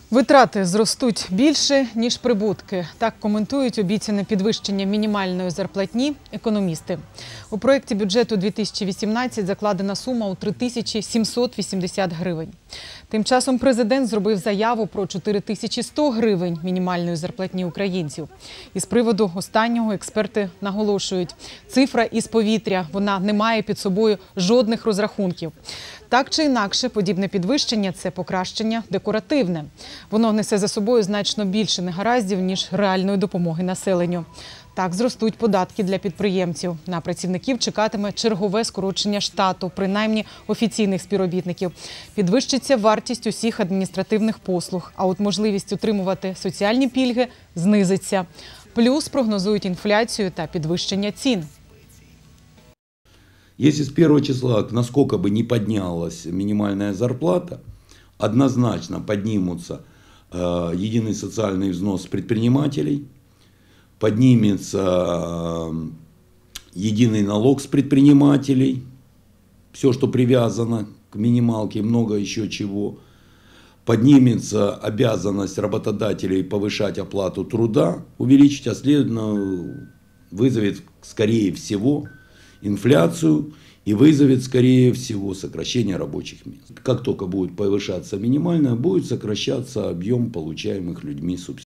Витрати зростуть більше, ніж прибутки. Так коментують обіцяне підвищення мінімальної зарплатні економісти. У проєкті бюджету 2018 закладена сума у 3780 гривень. Тим часом президент зробив заяву про 4100 гривень мінімальної зарплатні українців. Із приводу останнього експерти наголошують, цифра із повітря, вона не має під собою жодних розрахунків. Так чи інакше, подібне підвищення – це покращення декоративне. Воно несе за собою значно більше негараздів, ніж реальної допомоги населенню. Так зростуть податки для підприємців. На працівників чекатиме чергове скорочення штату, принаймні офіційних співробітників. Підвищиться вартість усіх адміністративних послуг, а от можливість отримувати соціальні пільги знизиться. Плюс прогнозують інфляцію та підвищення цін. Если с 1 числа, насколько бы не поднялась минимальная зарплата, однозначно поднимутся единый социальный взнос предпринимателей, поднимется единый налог с предпринимателей, все, что привязано к минималке, много еще чего. Поднимется обязанность работодателей повышать оплату труда, увеличить, а следовательно вызовет, скорее всего, инфляцию и вызовет, скорее всего, сокращение рабочих мест. Как только будет повышаться минимальная, будет сокращаться объем получаемых людьми субсидий.